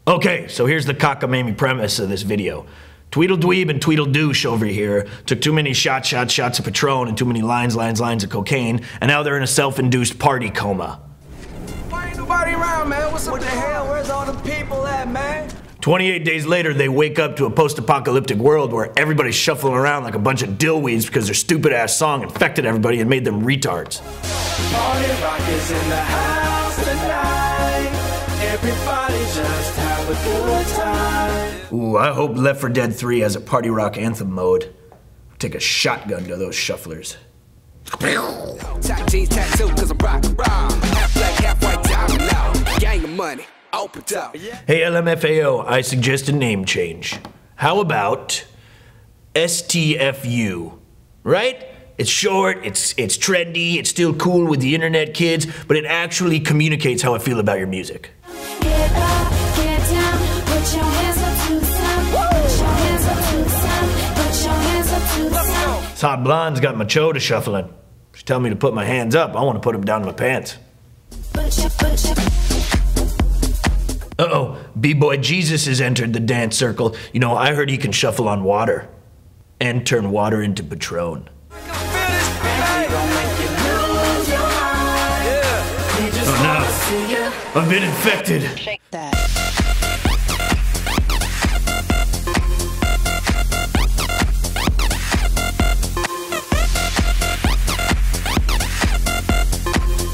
Okay, so here's the cockamamie premise of this video. Tweedledweeb and Tweedledoosh over here took too many shots of Patron and too many lines of cocaine, and now they're in a self-induced party coma. Why ain't nobody around, man? What the hell? Where's all the people at, man? 28 days later, they wake up to a post-apocalyptic world where everybody's shuffling around like a bunch of dillweeds because their stupid-ass song infected everybody and made them retards. Party Rock is in the house tonight. Everybody just have a good time. Ooh, I hope Left 4 Dead 3 has a Party Rock Anthem mode. Take a shotgun to those shufflers. Tight jeans tattoo, cause I'm rockin' raw. Half black, half white, diamond now. Gang of money, opened up. Hey LMFAO, I suggest a name change. How about STFU? Right? It's short, it's trendy, it's still cool with the internet kids, but it actually communicates how I feel about your music. Get up, get down, put your hands up to the sun. Put your hands up to the sun. Put your hands up to the sun. This hot blonde's got my chota shuffling. She's telling me to put my hands up. I want to put them down in my pants. Uh-oh, B-Boy Jesus has entered the dance circle. You know, I heard he can shuffle on water and turn water into Patron. Oh no, I've been infected. Shake that.